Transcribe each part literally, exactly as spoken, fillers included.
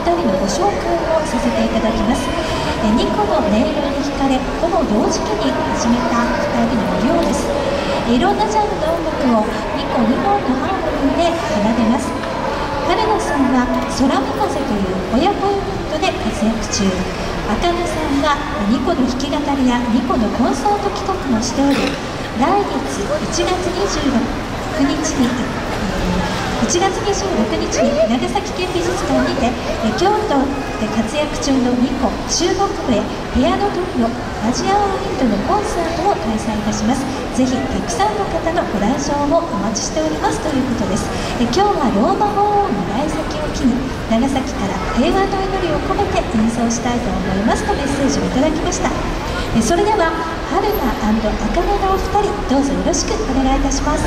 ふたりのご紹介をさせていただきます。えニコの音色に惹かれ、ほぼ同時期に始めたふたりのデュオです。いろんなジャンルの音楽をニコにほんのハーモニーで奏でます。春菜さんは空見風という親子ユニットで活躍中、茜さんはニコの弾き語りやニコのコンサート企画もしており、来月いちがつにじゅうくにちにいちがつにじゅうろくにちに長崎県美術館にて京都で活躍中のニコ中国笛ピアノトリオアジアンウィンドのコンサートを開催いたします。ぜひたくさんの方のご来場をお待ちしておりますということです。え今日はローマ法王の来崎を機に長崎から平和の祈りを込めて演奏したいと思いますとメッセージをいただきました。えそれでは春菜&茜のお二人、どうぞよろしくお願いいたします。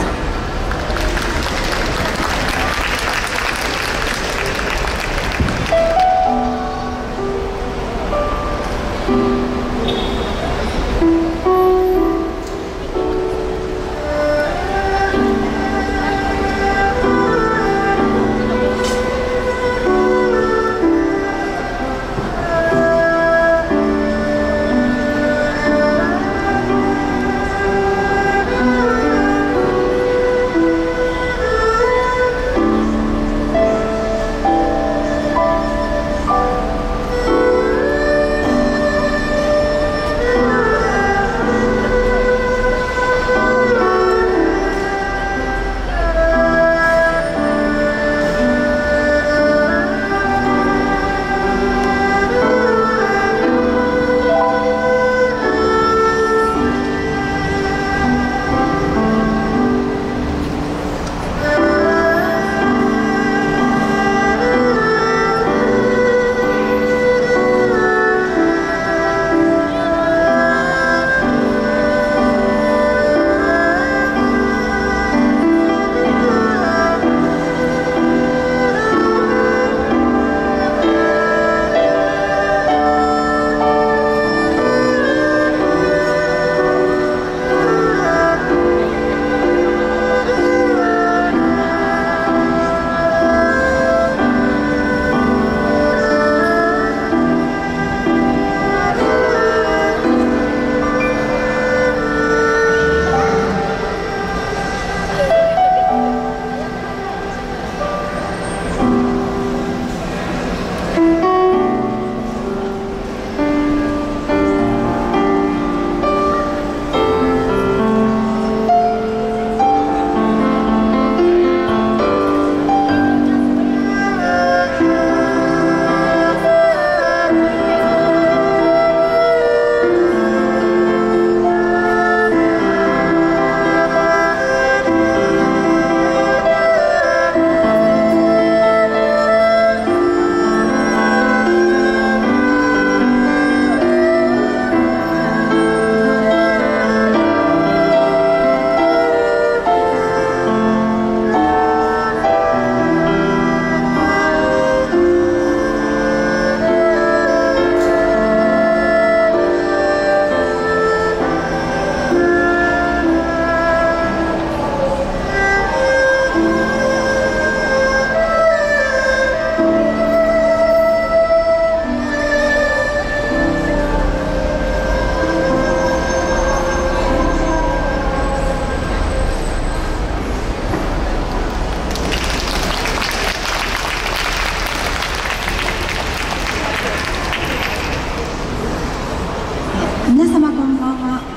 皆様こんばんは。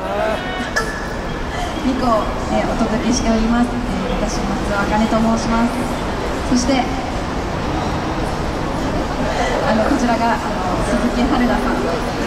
ニコを、えー、お届けしております。えー、私松尾茜と申します。そしてあのこちらがあの鈴木春菜さん。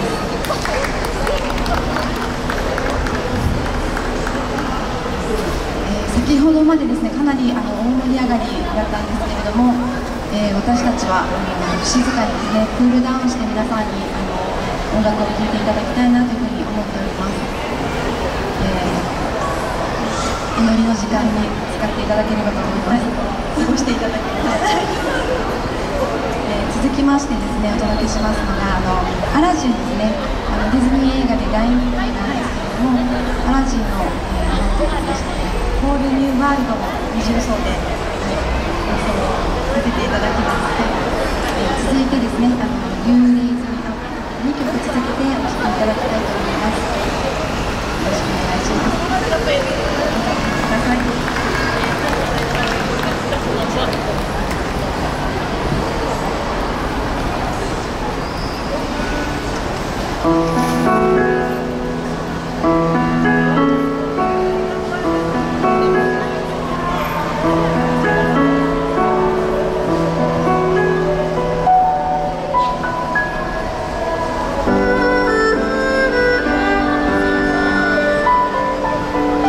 えー、先ほどまでですねかなりあの大盛り上がりだったんですけれども、えー、私たちはあの静かにですねクールダウンして皆さんにあの音楽を聴いていただきたいなというふうに思っております。えー、祈りの時間に使っていただければと思います。過ごしていただきたい。えー、続きましてですねお届けしますのがあのアラジンですね。あのディズニー映画で大人気なんですけれども、アラジンの、えー、なんと言いましてね、ホールニューワールドの二重奏で、はい、演奏をさせていただきます。 続いてですね、あの幽霊沿いのにきょく続けてお聴きいただきたいと思います。よろしくお願いします。どうぞお聴きください。「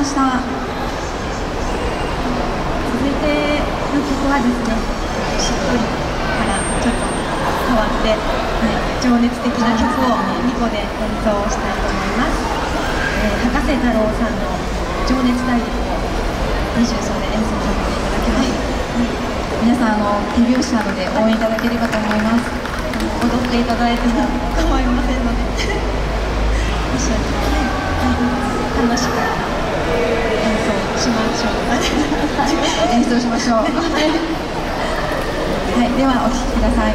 した。 続いての曲はですね、しっとりからちょっと変わって、はい、情熱的な曲をニコで演奏したいと思います。えー、葉加瀬太郎さんの「情熱大陸」をに重奏で演奏させていただきます。 はい、皆さんあの手拍子なので応援いただければと思います。 踊っていただいても構いませんので一緒に、ね、楽しく演奏しましょう。 演奏しましょう。はい、ではお聴きください。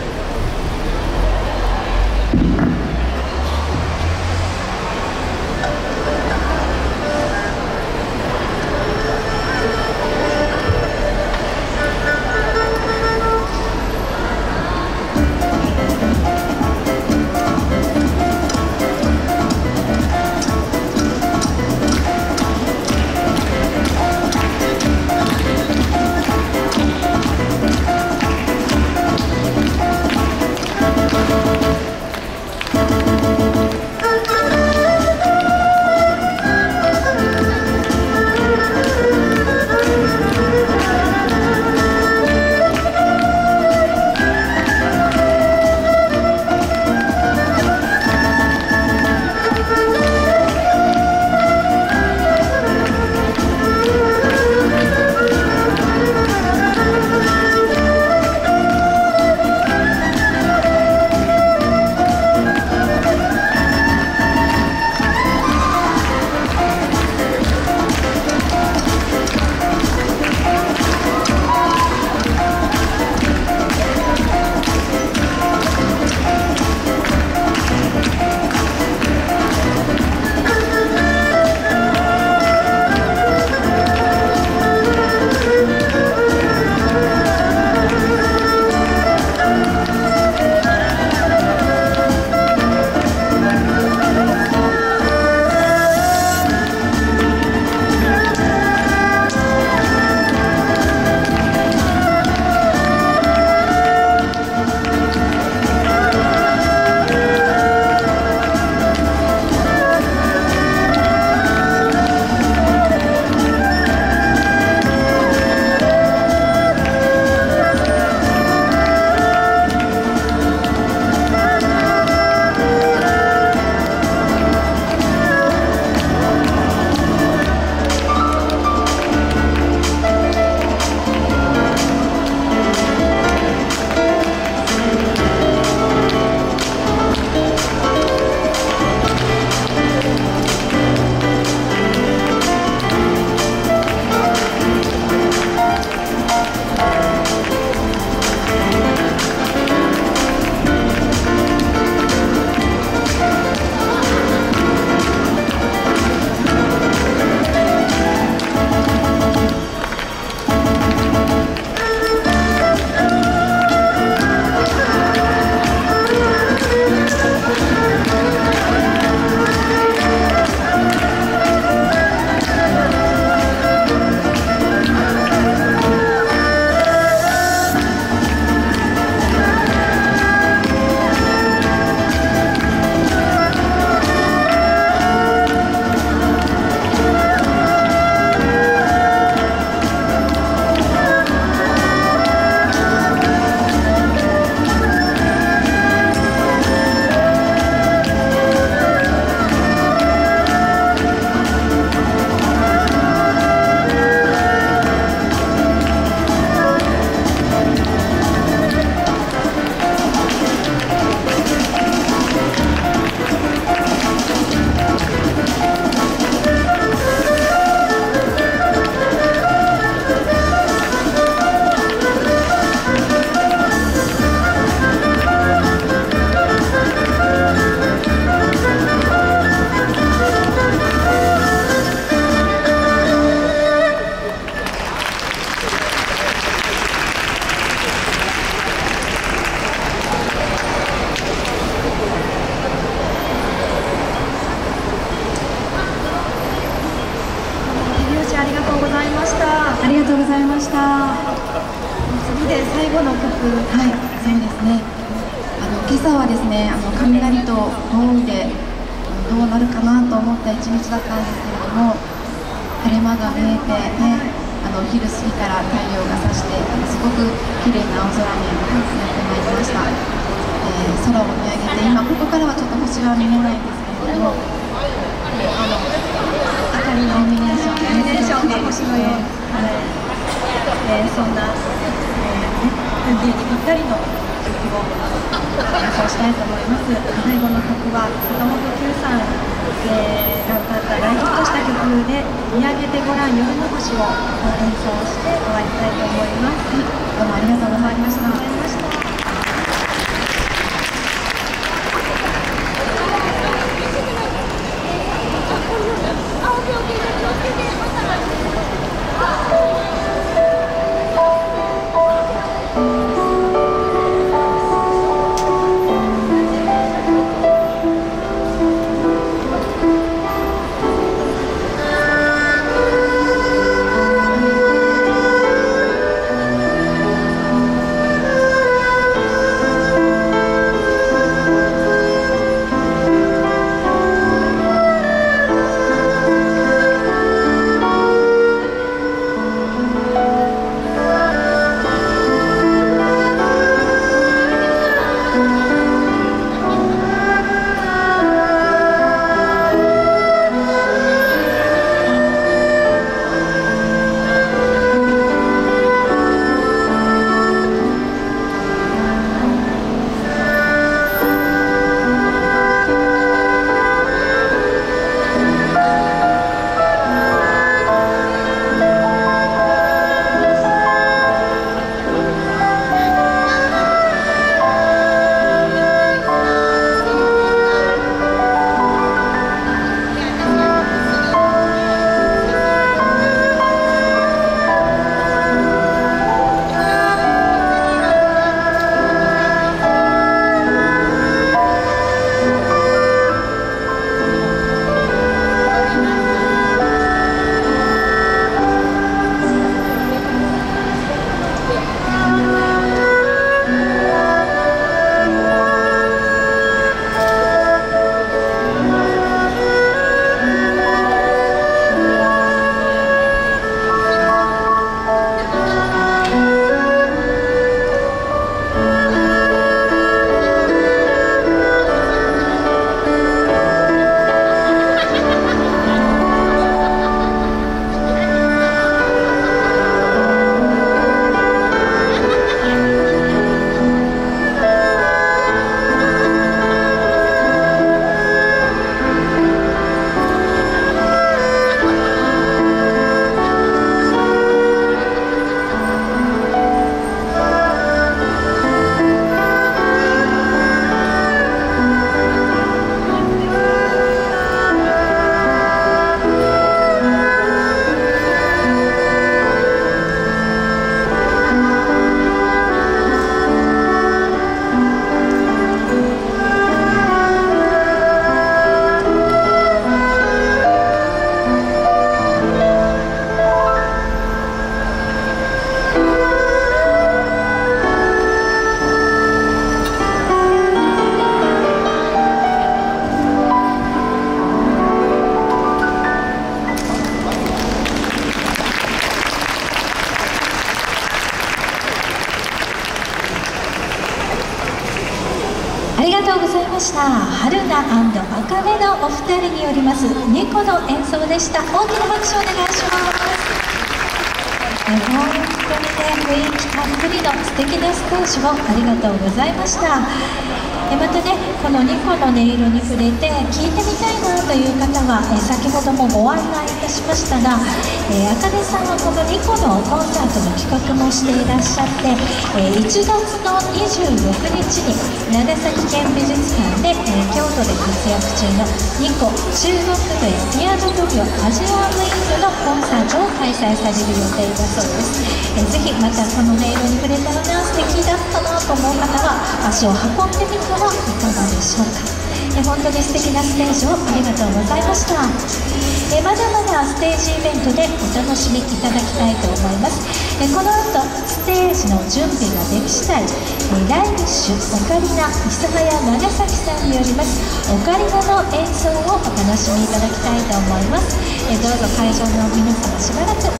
はい、そうですね。あの今朝はですね、あの雷と豪雨でどうなるかなと思った一日だったんですけれども、あ晴れ間が見えて、ね、あのお昼過ぎから太陽が差してすごく綺麗な青空になってまいりました。えー、空を見上げて、今ここからはちょっと星は見えないんですけれども、えー、あの明かりのイルミネーション、イルミネーションが星のように、えー、そんな、えーね、風景にぴったりの曲を演奏したいと思います。最後の曲は坂本九さん、えー、が歌った大ヒットした曲で「見上げてごらん夜の星」を演奏して終わりたいと思います。はい、どうもありがとうございました。 ありがとうございました。春菜&茜のお二人によりますニコの演奏でした。大きな拍手をお願いします。本当にね、雰囲気たっぷりの素敵なステージをありがとうございました。えまたね、このニコの音色に触れて聴いてみたいなという方は、え先ほどもご案内いたしましたが、えあかねさんはこのニコのコンサートの企画もしていらっしゃって、えいちがつのにじゅうろくにちに長崎県美術館で、え京都で活躍中のニコ中国舞ピアノトリオアジアウィンドのコンサートを開催される予定だそうです。えぜひまたこの音色に触れたらな、素敵だったなと思う方は足を運んでみてはいかがでしょうか。 え本当に素敵なステージをありがとうございました。えまだまだステージイベントでお楽しみいただきたいと思います。えこの後ステージの準備ができ次第、えライブッシュオカリナ諫早長崎さんによりますオカリナの演奏をお楽しみいただきたいと思います。えどうぞ会場の皆様しばらく